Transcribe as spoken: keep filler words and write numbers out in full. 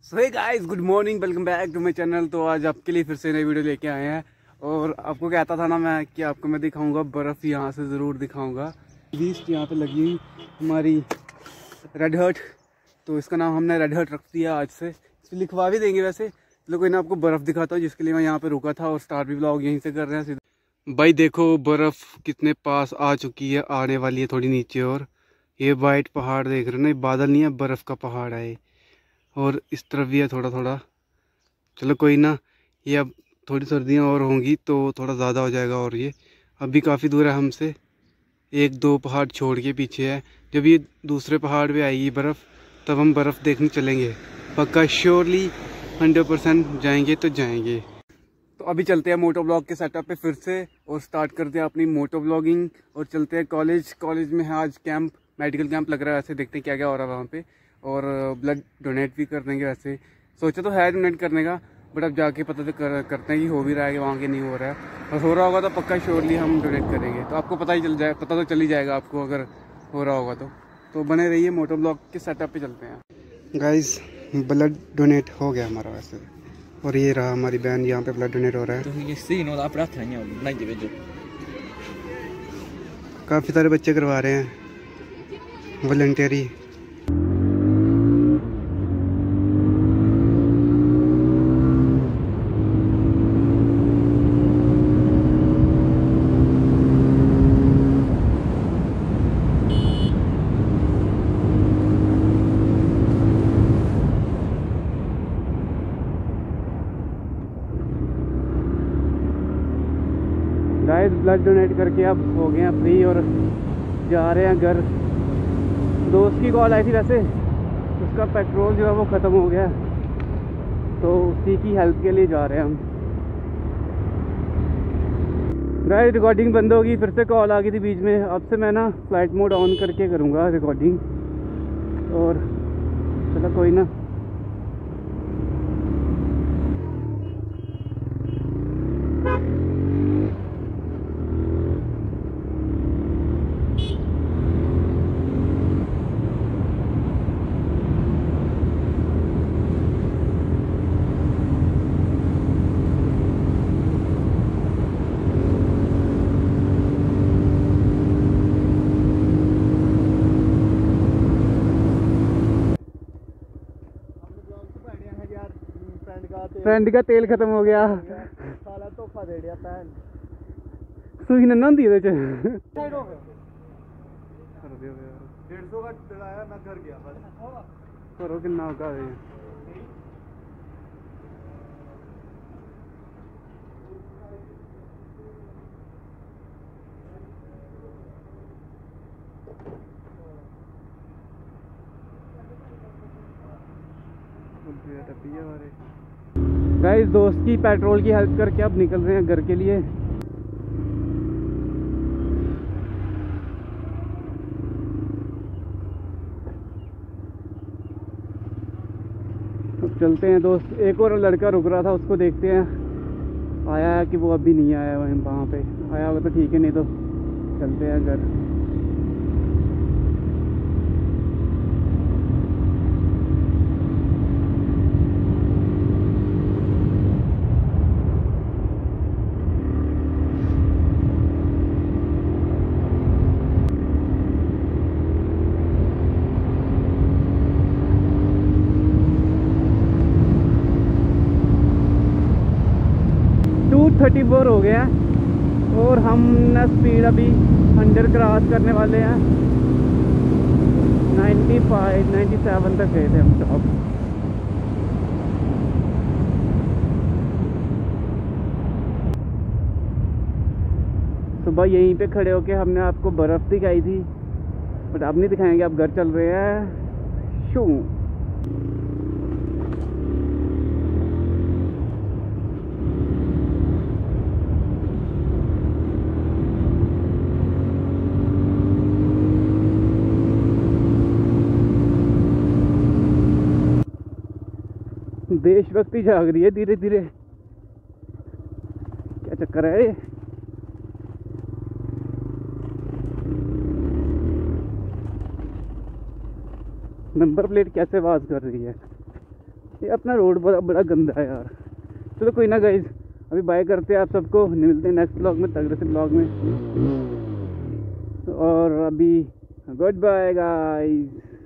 So hey guys, good morning, welcome back to my channel. तो आज आपके लिए फिर से नई वीडियो लेके आए हैं और आपको कहता था ना मैं कि आपको मैं दिखाऊंगा बर्फ़, यहाँ से ज़रूर दिखाऊंगा। लीस्ट यहाँ पे लगी हुई हमारी रेड हर्ट, तो इसका नाम हमने रेड हर्ट रख दिया आज से। इस पर लिखवा भी देंगे वैसे। चलो कोई ना, आपको बर्फ़ दिखाता हूँ जिसके लिए मैं यहाँ पे रुका था और स्टार्ट भी ब्लॉग यहीं से कर रहे हैं सीधा। भाई देखो बर्फ़ कितने पास आ चुकी है, आने वाली है थोड़ी नीचे। और ये वाइट पहाड़ देख रहे हो ना, ये बादल नहीं है, बर्फ़ का पहाड़ है। और इस तरफ भी है थोड़ा थोड़ा। चलो कोई ना, ये अब थोड़ी सर्दियाँ और होंगी तो थोड़ा ज़्यादा हो जाएगा। और ये अभी काफ़ी दूर है हमसे, एक दो पहाड़ छोड़ के पीछे है। जब ये दूसरे पहाड़ पे आएगी बर्फ़ तब हम बर्फ़ देखने चलेंगे पक्का, श्योरली हंड्रेड परसेंट जाएंगे तो जाएंगे। तो अभी चलते हैं मोटो ब्लॉग के सेटअप पे फिर से और स्टार्ट करते हैं अपनी मोटो ब्लॉगिंग और चलते हैं कॉलेज। कॉलेज में है आज कैंप, मेडिकल कैंप लग रहा है। ऐसे देखते हैं क्या क्या हो रहा है वहाँ पे, और ब्लड डोनेट भी कर देंगे। वैसे सोचा तो है डोनेट करने का, बट अब जाके पता तो कर, करते हैं कि हो भी रहा है कि वहाँ के नहीं हो रहा है। और हो रहा होगा तो पक्का श्योरली हम डोनेट करेंगे। तो आपको पता ही चल जाए, पता तो चल ही जाएगा आपको अगर हो रहा होगा तो तो बने रहिए। मोटो ब्लॉग के सेटअप पे चलते हैं। गाइस ब्लड डोनेट हो गया हमारा वैसे, और ये रहा हमारी बहन, यहाँ पे ब्लड डोनेट हो रहा है। काफ़ी सारे बच्चे करवा रहे हैं वॉलंटियरी। गाइस ब्लड डोनेट करके अब हो गए हैं फ्री और जा रहे हैं घर। दोस्त की कॉल आई थी वैसे, उसका पेट्रोल जो है वो ख़त्म हो गया, तो उसी की हेल्प के लिए जा रहे हैं हम। गाइस रिकॉर्डिंग बंद होगी, फिर से कॉल आ गई थी बीच में। अब से मैं ना फ्लाइट मोड ऑन करके करूँगा रिकॉर्डिंग। और चलो कोई ना, फ्रेंड का तेल खत्म हो गया, साला धोखा दे दिया पैन। सुई नन्ना होंदी ਇਹਦੇ ਚ साइड हो गया डेढ़ सौ का डलाया, मैं घर गया बस। करो कितना होगा ये टपिया वाले। गाइस दोस्त की पेट्रोल की हेल्प करके अब निकल रहे हैं घर के लिए। अब चलते हैं दोस्त। एक और लड़का रुक रहा था, उसको देखते हैं आया है कि वो अभी नहीं आया। वहीं वहाँ पे आया होगा तो ठीक है, नहीं तो चलते हैं घर। थर्टी फोर हो गया और हम ना स्पीड अभी हंड्रेड क्रॉस करने वाले हैं। नाइन्टी फाइव नाइन्टी सेवन तक गए थे हम टॉप। सुबह यहीं पे खड़े होके हमने आपको बर्फ़ दिखाई थी, बट अब नहीं दिखाएंगे, अब घर चल रहे हैं। शू देशभक्ति जाग रही है धीरे धीरे। क्या चक्कर है ये? नंबर प्लेट कैसे आवाज कर रही है। ये अपना रोड बड़ा बड़ा गंदा है यार। चलो कोई ना गाइज, अभी बाय करते हैं आप सबको, मिलते हैं नेक्स्ट ब्लॉग में, तगड़े से ब्लॉग में। और अभी गुड बाय गाइज।